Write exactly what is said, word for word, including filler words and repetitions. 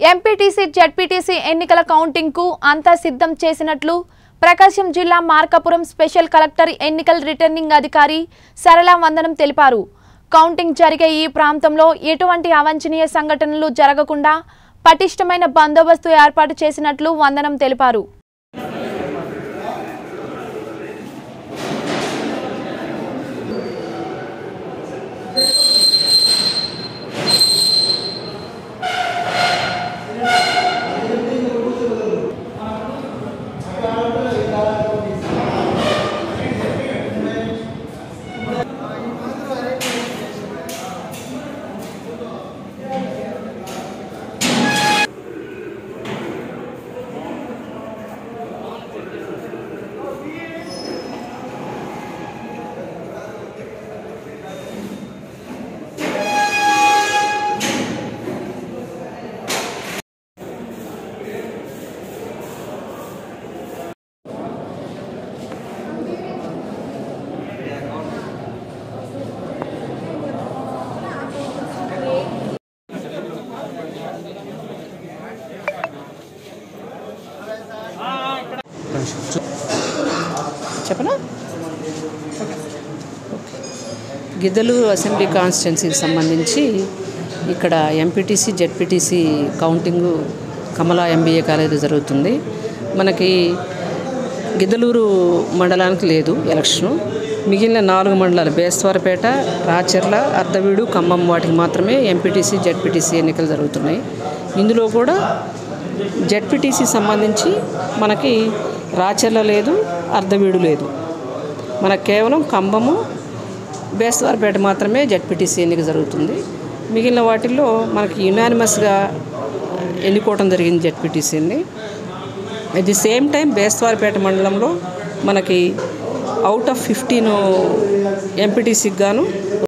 MPTC ZPTC ఎన్నికల counting కు అంతా సిద్ధం చేసినట్లు ప్రకాశం జిల్లా మార్కాపురం స్పెషల్ కలెక్టర్ ఎన్నికల రిటర్నింగ్ అధికారి సరళ వందనం తెలిపారు. కౌంటింగ్ జరిగే ఈ ప్రాంతంలో ఎటువంటి అవాంఛనీయ సంఘటనలు జరగకుండా పటిష్టమైన బందోబస్తు ఏర్పాటు చేసినట్లు వందనం తెలిపారు. చెప్పనా గిద్దలూరు అసెంబ్లీ కాన్స్టిట్యున్సీకి సంబంధించి ఇక్కడ MPTC ZPTC counting Kamala MBA college జరుగుతుంది. మనకి గిద్దలూరు మండలానికి లేదు ఎలక్షను. మిగిలిన నాలుగు మండలాలు బేస్తవారపేట, రాచర్ల, అర్ధవీడు, ఖమ్మం వాటికి మాత్రమే ఎంపీటీసీ జెడ్పీటీసీ ఎన్నికలు జరుగుతున్నాయి. ఇందులో కూడా జెడ్పీటీసీ సంబంధించి మనకి రాచర్ల లేదు, అర్ధవీడు లేదు. మనకు కేవలం ఖమ్మము, బేస్తవారపేట మాత్రమే జెడ్పీటీసీ ఎన్నిక జరుగుతుంది. మిగిలిన వాటిల్లో మనకి యునానిమస్గా ఎన్నుకోవడం జరిగింది జెడ్పీటీసీని. At the same time Bestavaripeta మండలంలో మనకి అవుట్ ఆఫ్ ఫిఫ్టీన్ ఎంపీటీసీకి గాను